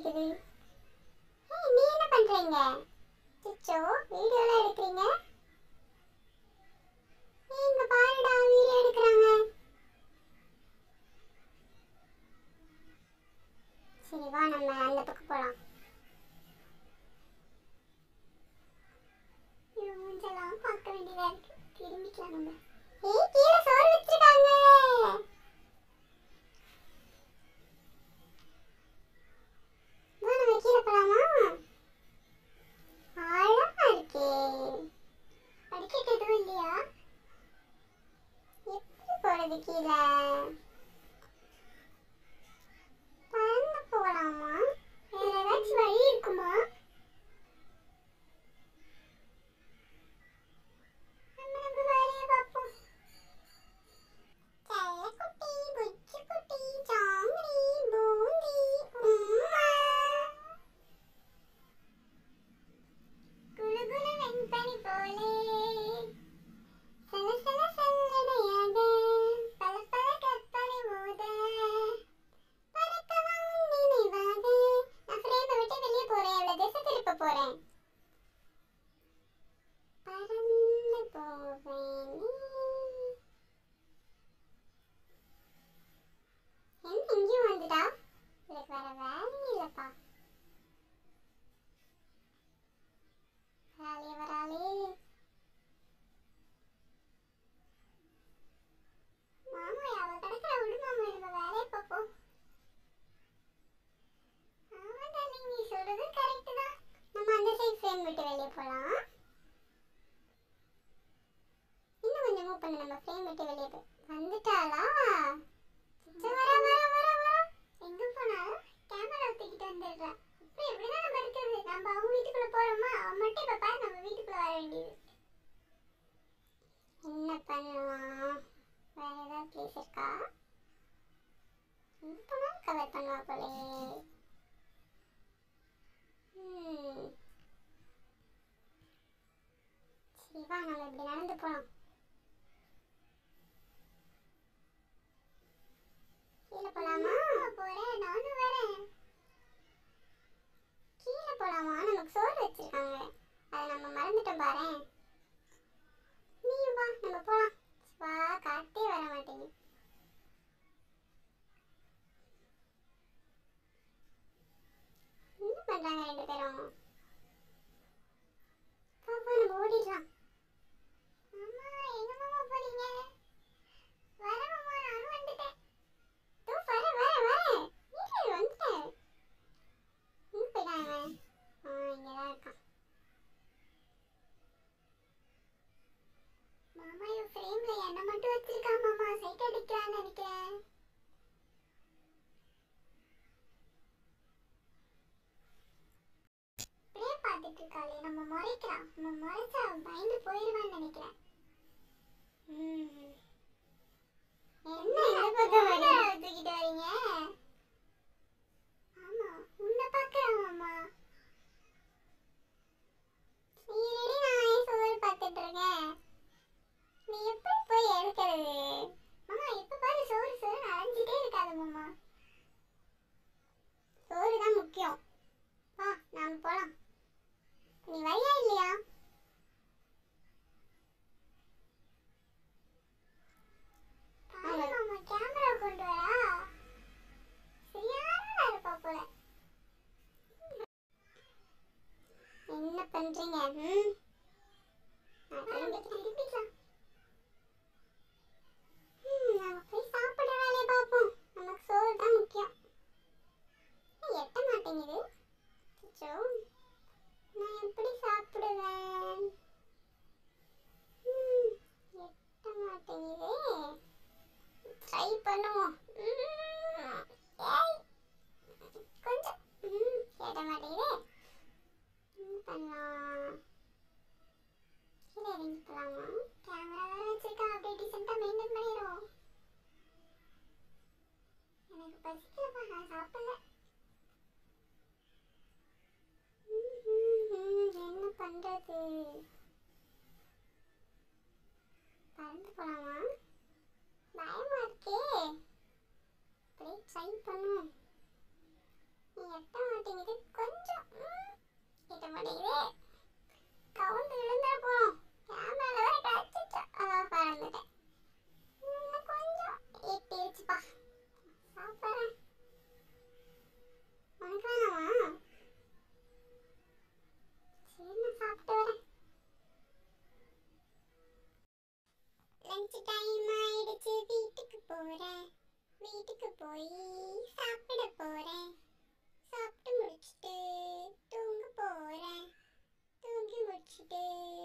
கேக்குது. நீ என்ன பண்றீங்க? சிச்சோ வீடியோலாம் எடுக்கிறீங்க. இங்க பாருடா வீடியோ எடுக்கறாங்க. சரி வா நம்ம அந்த பக்கம் போலாம். மூஞ்செல்லாம் பார்க்க வேண்டியதா இருக்கு. திரும்பிக்கலாம் நம்ம. கீழே சோறு வச்சிருக்காங்க. வா நம்ம கீழே போலாமா? அழகா இருக்கே. படிக்கட்டு எதுவும் இல்லையா? எப்படி போறது கீழே? பறந்து போகலாமா? வேற ஏதாச்சும் வழி இருக்குமா? நம்ம வேலையை பார்ப்போம். செல்லக்குட்டி, புச்சுக்குட்டி, ஜாங்கிரி, பூந்தி, உம்மா. குளுகுளு வெண்பனி போலே சல சல சல்லடையாக பல பல கற்பனை மோத பறக்கவும் நினைவாக. நான் ஃப்ரேமை விட்டு வெளியே போறேன். எவ்வளோ திசை திருப்ப போறேன். பறந்து போவேன். என்ன இங்கேயும் வந்துட்டா? இதுக்கு வேற வேலையே இல்லப்பா. வராளே வராளே. மாமா அவ கிடக்குற விடு மாமா, நம்ம வேலையை பார்ப்போம். ஆமா டார்லிங், நீ சொல்றது கரெக்ட் தான். நம்ம அந்த சைடு ஃப்ரேம் விட்டு வெளியே போலாம். இன்னும் கொஞ்சம் மூவ் பண்ணு. நம்ம ஃப்ரேம் விட்டு வெளியே போ. வந்துட்டாளா? வர வர வர வர. எங்க போனாலும் கேமரா தூக்கிட்டு வந்துடுறா. இப்போ எப்படிதான் நம்ம இருக்கிறது? நம்ம அவங்க வீட்டுக்குள்ள போறோமா, அவன் மட்டும் இப்ப பாரு நம்ம வீட்டுக்குள்ள வர வேண்டியது. என்ன பண்ணலாம்? வேற ஏதாவது பிளேஸ் இருக்கா? எங்க போனாலும் கவர் பண்ணுவா போலே. சரி வா நம்ம இப்படி நடந்து போலாம். கீழே போலாமா? போறேன், நானும் வரேன். கீழே போலாமா? நமக்கு சோறு வச்சிருக்காங்க. அதை நம்ம மறந்துட்டோம் பாரேன். நீ வா நம்ம போலாம். வா, காத்தே வர மாட்டேங்குது. என்ன பண்றாங்க ரெண்டு பேரும்? பாப்பா நம்ம ஓடிடலாம். மாமா எங்க மாமா போறீங்க? வர மாமா, நானும் வந்துட்டேன். தோ வர வர வர. வீட்டுல வந்துட்டேன். எங்க போயிட்டாங்க? இங்கதான் இருக்கான். மாமா இவன் ஃப்ரேம்ல என்ன மட்டும் வச்சிருக்கான் மாமா. சைட் அடிக்கிறான்னு நினைக்கிறேன். இப்படியே பார்த்துட்டு இருக்காளே, நம்ம முறைக்கிறான். நம்ம முறைச்சா பயந்து போயிடுவான்னு நினைக்கிறேன். என்ன இந்த பக்கம் தூக்கிட்டு வரீங்க? ஆமா உன்னை பார்க்கறான் மாமா. சரி நானே சோறு பார்த்துட்டு இருக்கேன். நீ எப்படி போய் எடுக்கிறது? மாமா எப்ப பாரு சோறு சோறு அலைஞ்சிட்டே இருக்காது மாமா. சோறு தான் முக்கியம். வா நாம போலாம். நீ வரியா இல்லையா? மாமா கேமரா கொண்டு வரா. சரியான இருப்பா போல. என்ன பண்றீங்க? திரும்பிக்கலாம். நம்ம போய் சாப்பிட வேலையை பார்ப்போம். நமக்கு சோறு தான் முக்கியம். எட்ட மாட்டேங்குது. அச்சோ, நான் எப்படி சாப்பிடுவேன்? எட்ட மாட்டேங்குதே. ட்ரை பண்ணுவோம். கொஞ்சம் எட்ட மாட்டேங்குதே. பண்ணலாம். கீழே இறங்கி போலாமா? கேமரா வேற வச்சிருக்கான். அப்படியே டீசெண்டா மெயின்டைன் பண்ணிடுவோம். எனக்கு பசிக்கலப்பா, நான் சாப்பிடல. என்ன பண்றது? பறந்து போலாமா? பயமா இருக்கே. அப்படியே ட்ரை பண்ணுவோம். நீ எட்ட மாட்டேங்குது. மாட்டேங்குது. கொஞ்சம் கிட்ட மாட்டேங்குது. கவுந்து விழுந்தா போறோம். கேமரால வேற கிடச்சிச்சா. பறந்துட்டேன். இன்னும் கொஞ்சம் எட்டிடுச்சுப்பா. சாப்பிட்றேன். உனக்கு வேணாமா? சரி நான் சாப்பிட்டு வரேன். லஞ்ச் டைம் ஆயிடுச்சு. வீட்டுக்கு போறேன். வீட்டுக்கு போய் சாப்பிட போறேன். சாப்பிட்டு முடிச்சிட்டு தூங்க போறேன். தூங்கி முடிச்சிட்டு